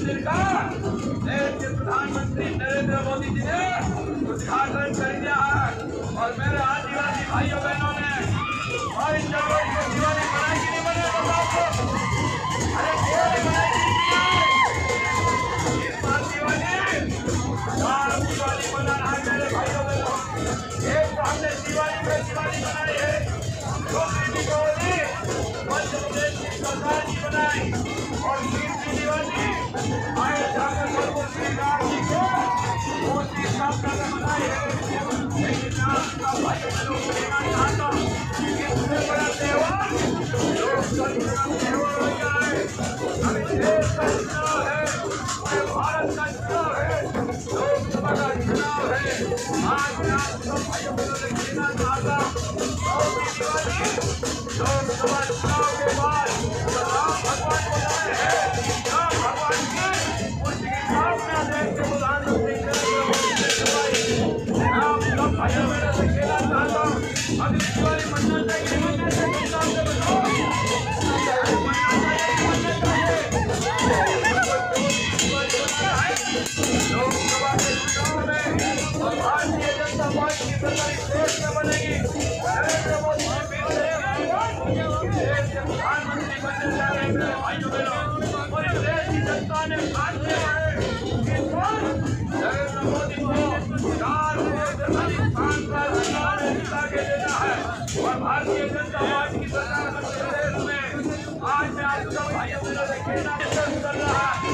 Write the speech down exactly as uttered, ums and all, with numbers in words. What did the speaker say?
मंदिर का देश के प्रधानमंत्री नरेंद्र मोदी जी ने उद्घाटन कर दिया है। और मेरे आदिवासी भाइयों बहनों ने और इन जगहों को दिवाली बनाई कि नहीं बनाई बताओ? अरे दिवाली बनाई कि नहीं? इस बार दिवाली राम दिवाली बना रहा है मेरे भाइयों बहनों। एक तो हमने दिवाली में दिवाली बनाई है, दूसरी दिवाली मध्य प्रदेश की सरकार की बनाई और तीसरी दिवाली आए जाकर सर्वोच्च राम जी को मूर्ति स्थापना में बनाई है। लेकिन मैं आपका भाइयों बहनों को कहना चाहता हूँ कि इससे बड़ा त्योहार लोकतंत्र का त्योहार हो गया है। अभी देश का चुनाव है, भारत का चुनाव है, लोकसभा का चुनाव है। आज मैं आप सब भाइयों बहनों से कहना चाहता हूँ दिवाली लोकसभा चुनाव के बाद राम भगवान को लाए हैं। राम भगवान की मूर्ति की स्थापना देश के प्रधानमंत्री नरेंद्र मोदी ने करवाई। मैं आप सब भाइयों बहनों से कहना चाहता हूँ अगली दिवाली मनना चाहिए, मनना चाहिए, नाम से बताओ मनना चाहिए, मनना चाहिए। लोकसभा के चुनाव में और भारतीय जनता पार्टी की सरकार इस देश में बनेगी। नरेंद्र मोदी जी फिर से देश के प्रधानमंत्री बनने जा रहे हैं मेरे भाइयों बहनों। और इस देश की जनता ने मान लिया है कि नरेंद्र मोदी को चार स्थान पर अधिकार जिता के देना है। और भारतीय जनता पार्टी की सरकार मध्य प्रदेश में आज मैं आप सब भाइयों बहनों से कहना कर रहा है